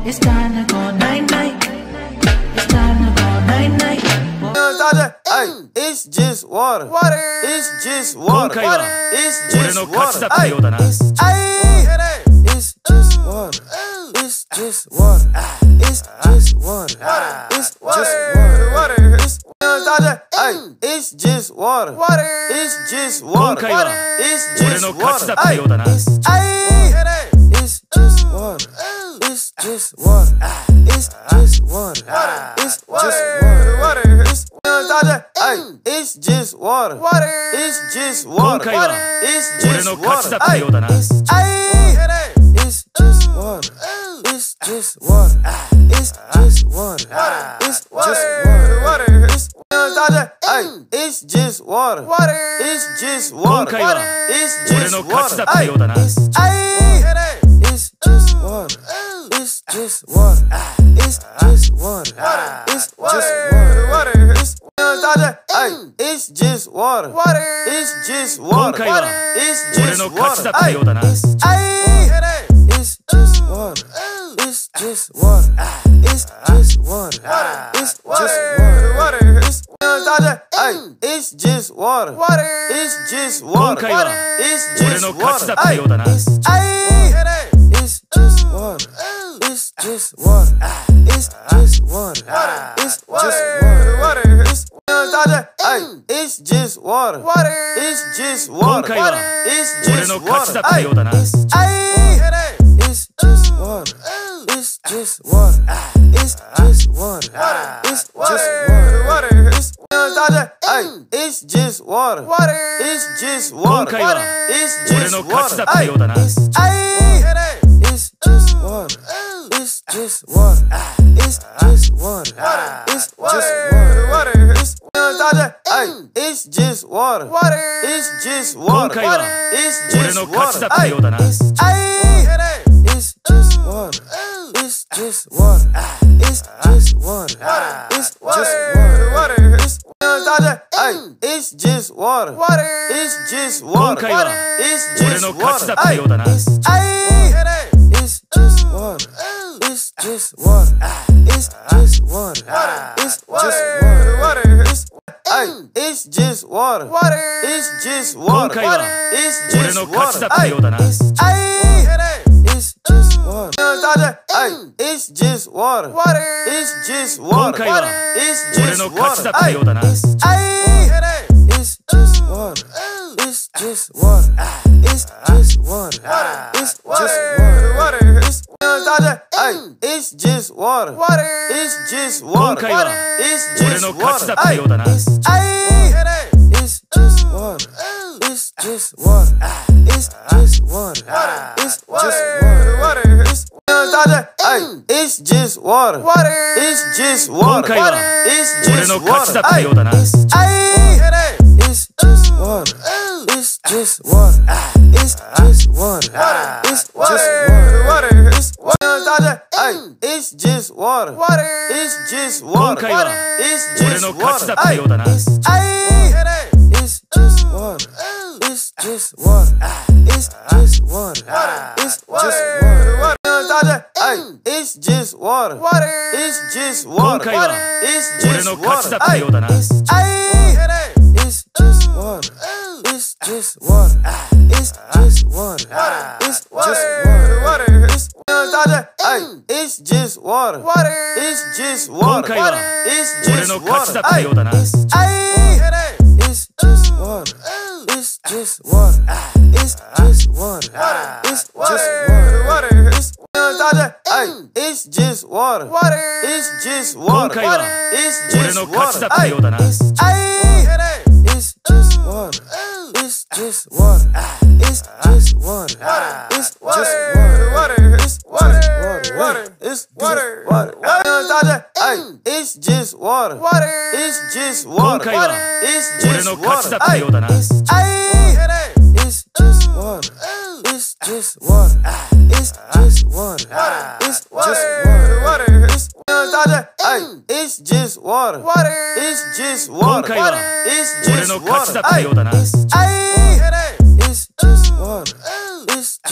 It's time to go night night. It's time to go night night. Ay, it's just water. It's just water. It's just water. Ay, it's just water. It's just water. It's just water. It's just water. Ay, it's just water. It's just water. It's just water. Ay, it's just water. It's just water. It's just water. It's just water. Ay, it's just water. It's just water. It's just water. Ay, it's just water. It's just water. It's just water. It's just water. Ay, it's just water. It's just water. It's just water. Ay, it's just water. It's just water. It's just water. It's just water. Ay, it's just water. It's just water. It's just water. Ay, it's just water. It's just water. It's just water. It's just water. Ay, it's just water. It's just water. It's just water. Ay, it's just water. It's just water. It's just water. It's just water. Ay, it's just water. It's just water. It's just water. Ay, it's just water. It's just water. It's just water. It's just water. Ay, it's just water. It's just water. It's just water. Ay, it's just water. It's just water. It's just water. It's just water. Ay, it's just water. It's just water. It's just water. Ay, it's just water. It's just water. It's just water. It's just water. Ay, it's just water. It's just water. It's just water. Ay, it's just water. It's just water. It's just water. It's just water. Ay, it's just water. It's just water. It's just water. Ay, it's just water. Ay, it's just water. It's just water. It's just water. Ay, it's just water. It's just water. It's just water. It's just water. Ay, it's just water. It's just water. It's just water. Ay, it's just water. It's just water. It's just water. It's just water. Ay, it's just water. It's just water. It's just water. Ay, it's just water. It's just water. It's just water. It's just water. Ay, it's just water. It's just water. It's just water. Ay, it's just water. It's just water. It's just water. It's just water. Ay, it's just water. It's just water. It's just water. Ay, it's just water. It's just water. It's just water. It's just water. Ay, it's just water. It's just water. It's just water. Ay, it's just water. It's just water. It's just water. It's just water. Ay, it's just water. It's just water. It's just water. Ay, it's just water. It's just water. It's just water. It's just water. It's water. It's water. Ay, it's just water. It's just water. It's just water. Ay, it's just water. It's just water. It's just water. It's just water. Ay, it's just water. It's just water. It's just water. Ay, it's just water. It's